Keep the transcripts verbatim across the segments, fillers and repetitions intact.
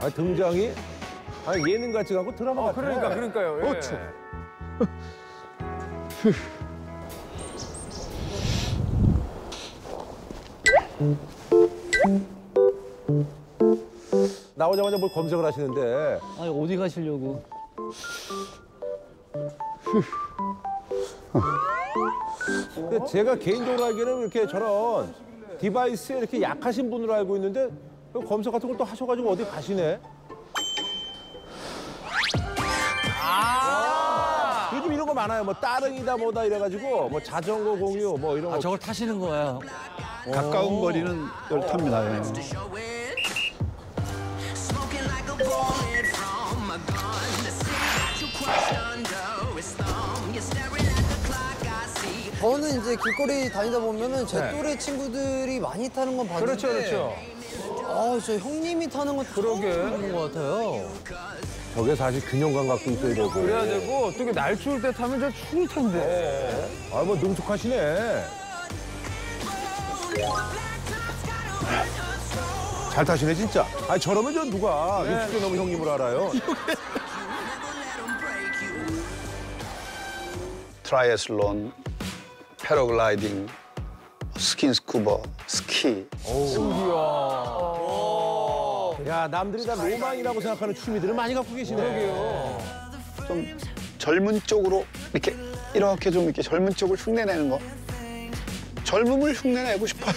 아, 등장이 아, 예능 같지 않고 드라마 어, 같아. 그러니까, 그러니까요. 예. 어, 추. 나오자마자 뭘 검색을 하시는데. 아니 어디 가시려고? 근데 제가 개인적으로 알기에는 이렇게 저런 디바이스에 이렇게 약하신 분으로 알고 있는데 검색 같은 걸 또 하셔가지고 어디 가시네. 아 요즘 이런 거 많아요. 뭐 따릉이다 뭐다 이래가지고 뭐 자전거 공유 뭐 이런 거. 아 저걸 타시는 거야? 가까운 거리는 열 탑니다. 예. 저는 이제 길거리 다니다 보면은 제 네. 또래 친구들이 많이 타는 건 봤는데 그렇죠, 그렇죠. 아, 저 형님이 타는 건 그러게. 처음 보는 것 같아요. 저게 사실 균형 감각도 있어야 되고. 그래야 되고, 또 이게 날 추울 때 타면 저 추울 텐데. 아 뭐 능숙하시네. 잘 타시네 진짜. 아니 저러면 저 누가 육십 대 넘은 형님을 알아요. 트라이애슬론, 패러글라이딩, 스킨스쿠버, 스키. 야 남들이 다 로망이라고 생각하는 취미들을 많이 갖고 계시네. 좀 젊은 쪽으로 이렇게 이렇게 좀 이렇게 젊은 쪽을 흉내내는 거. 젊음을 흉내내고 싶어요.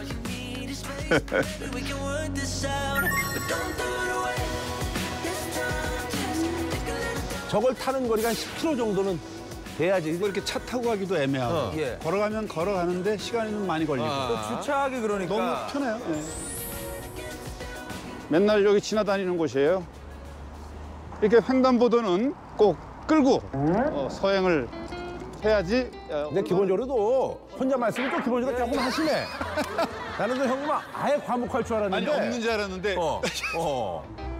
저걸 타는 거리가 한 십 킬로미터 정도는 돼야지. 뭐 이렇게 차 타고 가기도 애매하고 어. 예. 걸어가면 걸어가는데 시간이 좀 많이 걸리고 또 주차하기 그러니까. 너무 편해요. 예. 맨날 여기 지나다니는 곳이에요. 이렇게 횡단보도는 꼭 끌고 어, 서행을 해야지. 어, 근데 기본적으로도 혼자 말씀을 또 기본적으로 조금 하시네. 나는 그 형님은 아예 과묵할 줄 아니 알았는데. 없는 줄 알았는데 어. 어.